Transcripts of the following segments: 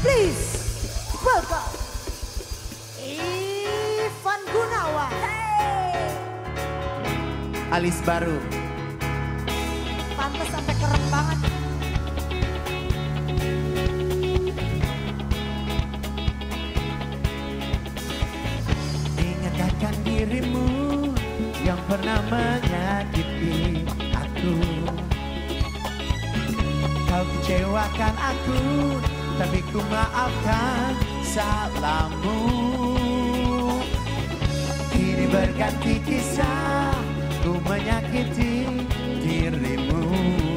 Please welcome Ivan Gunawan. Hey. Alis baru. Pantes sampai keren banget. Ingatkan dirimu yang pernah menyakiti aku. Kau kecewakan aku, tapi ku maafkan salahmu. Kini berganti kisah, ku menyakiti dirimu.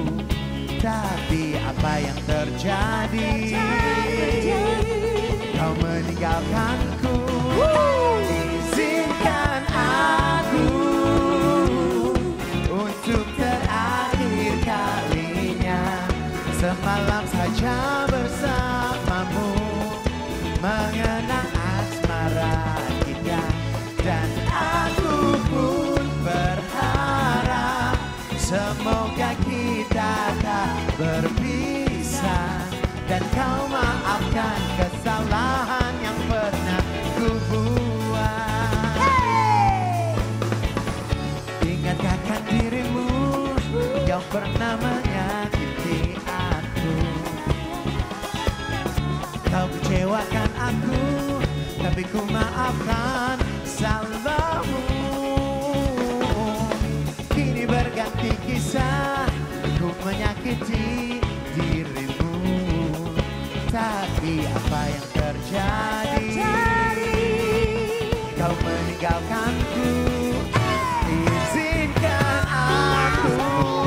Tapi apa yang terjadi? Kau meninggalkanku. Izinkan aku untuk terakhir kalinya semalam saja bersamamu, mengenang asmara kita. Dan aku pun berharap semoga kita tak berpisah, dan kau maafkan kesalahan yang pernah ku buat. Hey. Ingatkan dirimu yang pernah menyakiti aku. Kau kecewakan aku, tapi ku maafkan salahmu. Kini berganti kisah, ku menyakiti dirimu. Tapi apa yang terjadi? Kau meninggalkanku. Izinkan aku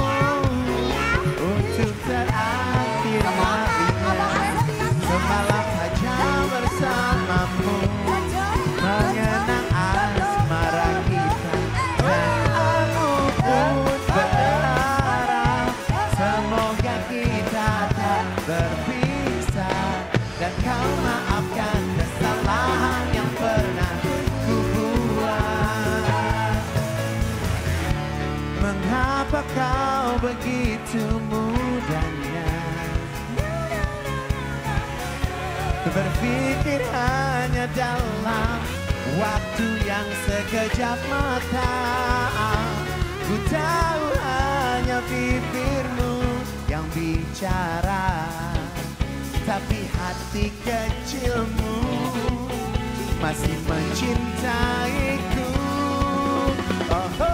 untuk terakhir kalinya semalam saja bersamamu, mengenang asmara kita. Dan aku pun berharap semoga kita tak berpisah, dan kau maafkan kesalahan yang pernah ku buat. Mengapa kau begitu mudahnya berpikir hanya dalam waktu yang sekejap mata? Ku tahu hanya bibirmu yang bicara, tapi hati kecilmu masih mencintaiku. Oh, oh.